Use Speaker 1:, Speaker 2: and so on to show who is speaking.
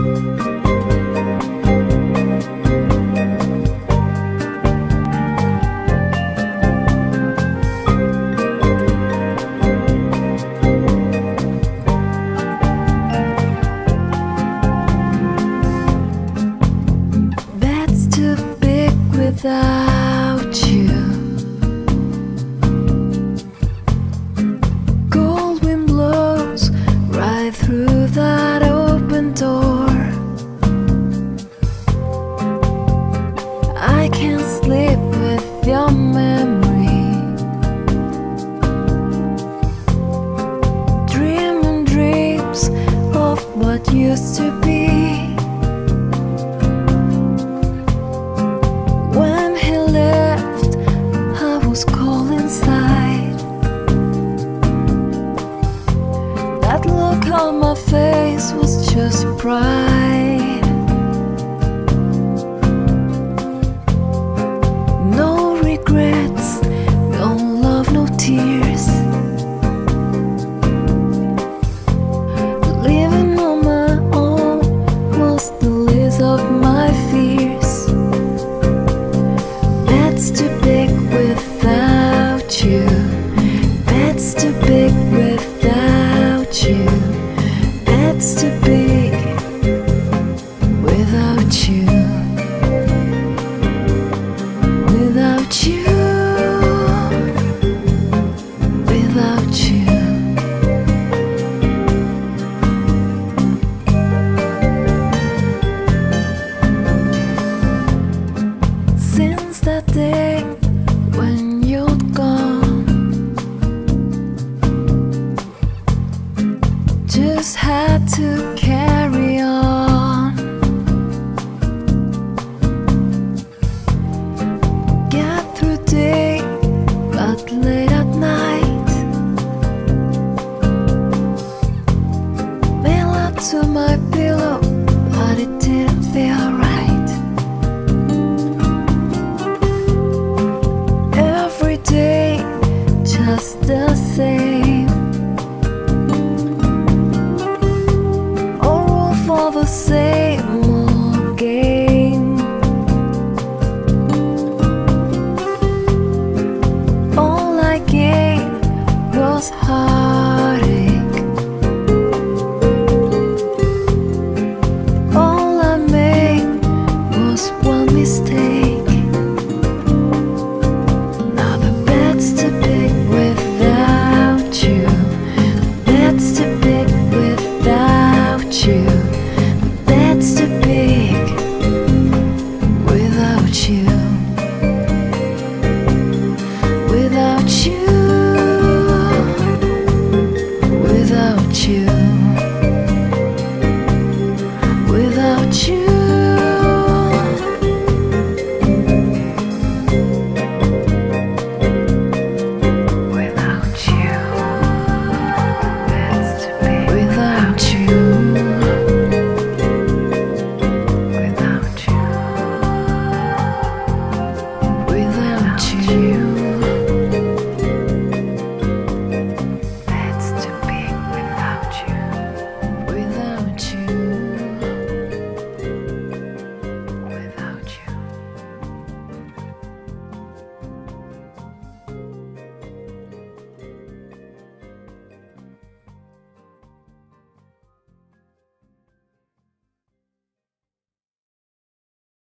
Speaker 1: Without you, cold wind blows right through that open door. I can't sleep with your memory, dreaming dreams of what used to be. Cold inside. That look on my face was just pride. No regrets, no love, no tears. Living on my own was the least of my fears. That's too big without you. That's too big without you. That's too big without you. Without you. Without you. Since that day when you're gone, just had to carry on. Get through day, but late at night, mail up to my pillow